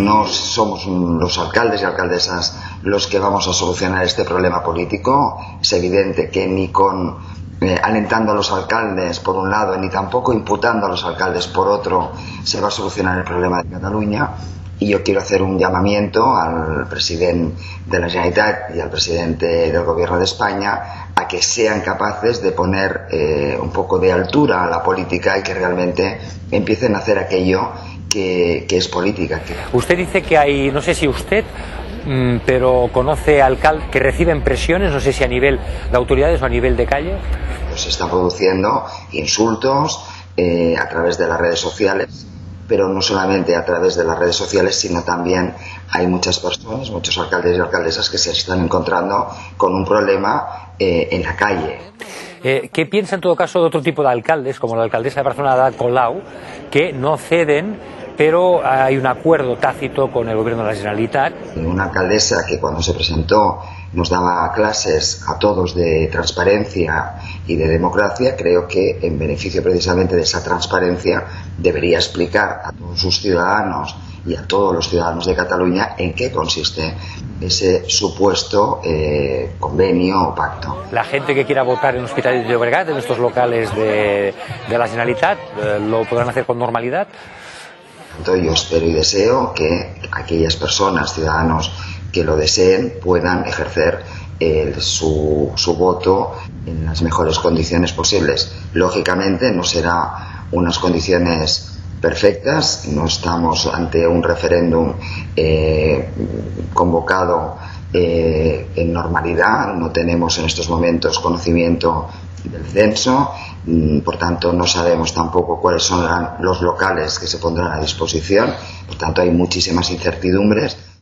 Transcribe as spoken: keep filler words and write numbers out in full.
no somos los alcaldes y alcaldesas los que vamos a solucionar este problema político. Es evidente que ni con eh, alentando a los alcaldes por un lado, ni tampoco imputando a los alcaldes por otro, se va a solucionar el problema de Cataluña. Y yo quiero hacer un llamamiento al presidente de la Generalitat y al presidente del Gobierno de España a que sean capaces de poner eh, un poco de altura a la política y que realmente empiecen a hacer aquello que, que es política. Usted dice que hay, no sé si usted, mmm, pero conoce alcaldes que reciben presiones, no sé si a nivel de autoridades o a nivel de calle. Pues se están produciendo insultos eh, a través de las redes sociales. Pero no solamente a través de las redes sociales, sino también hay muchas personas, muchos alcaldes y alcaldesas que se están encontrando con un problema eh, en la calle. Eh, ¿Qué piensa en todo caso de otro tipo de alcaldes, como la alcaldesa de Barcelona, Ada Colau, que no ceden, pero hay un acuerdo tácito con el Gobierno de la Generalitat? Una alcaldesa que cuando se presentó nos daba clases a todos de transparencia y de democracia, creo que en beneficio precisamente de esa transparencia debería explicar a todos sus ciudadanos y a todos los ciudadanos de Cataluña en qué consiste ese supuesto eh, convenio o pacto. La gente que quiera votar en Hospitalet de Llobregat, en estos locales de, de la Generalitat, eh, ¿lo podrán hacer con normalidad? Yo espero y deseo que aquellas personas, ciudadanos que lo deseen, puedan ejercer eh, su, su voto en las mejores condiciones posibles. Lógicamente no será unas condiciones perfectas, no estamos ante un referéndum eh, convocado eh, en normalidad, no tenemos en estos momentos conocimiento del censo, por tanto no sabemos tampoco cuáles son los locales que se pondrán a disposición, por tanto hay muchísimas incertidumbres.